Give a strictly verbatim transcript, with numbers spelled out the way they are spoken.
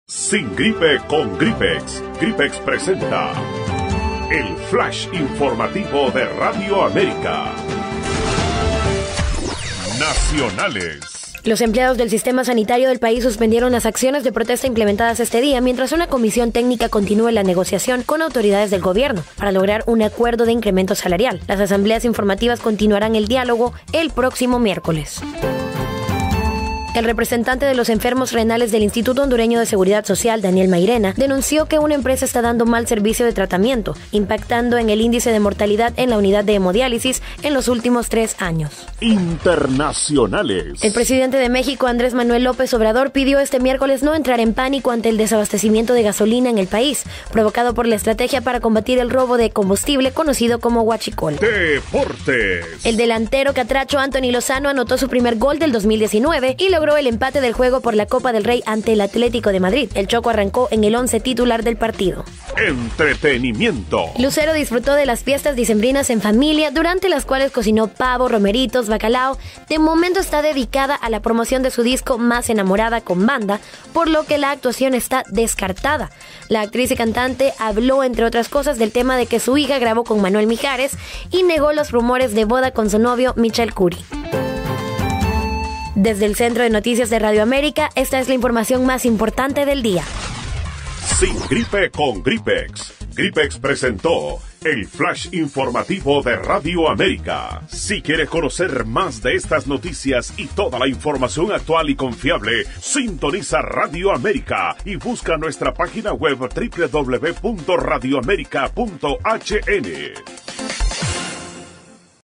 Sin gripe con Gripex. Gripex presenta el Flash Informativo de Radio América. Nacionales. Los empleados del sistema sanitario del país suspendieron las acciones de protesta implementadas este día, mientras una comisión técnica continúa la negociación con autoridades del gobierno para lograr un acuerdo de incremento salarial. Las asambleas informativas continuarán el diálogo el próximo miércoles. El representante de los enfermos renales del Instituto Hondureño de Seguridad Social, Daniel Mairena, denunció que una empresa está dando mal servicio de tratamiento, impactando en el índice de mortalidad en la unidad de hemodiálisis en los últimos tres años. Internacionales. El presidente de México, Andrés Manuel López Obrador, pidió este miércoles no entrar en pánico ante el desabastecimiento de gasolina en el país, provocado por la estrategia para combatir el robo de combustible conocido como huachicol. Deportes. El delantero catracho Anthony Lozano anotó su primer gol del dos mil diecinueve y logró el empate del juego por la Copa del Rey ante el Atlético de Madrid. El Choco arrancó en el once titular del partido. Entretenimiento. Lucero disfrutó de las fiestas dicembrinas en familia, durante las cuales cocinó pavo, romeritos, bacalao. De momento está dedicada a la promoción de su disco Más Enamorada con banda, por lo que la actuación está descartada. La actriz y cantante habló, entre otras cosas, del tema de que su hija grabó con Manuel Mijares y negó los rumores de boda con su novio Michel Cury. Desde el Centro de Noticias de Radio América, esta es la información más importante del día. Sin gripe con Gripex. Gripex presentó el Flash Informativo de Radio América. Si quieres conocer más de estas noticias y toda la información actual y confiable, sintoniza Radio América y busca nuestra página web doble u doble u doble u punto radio américa punto h n.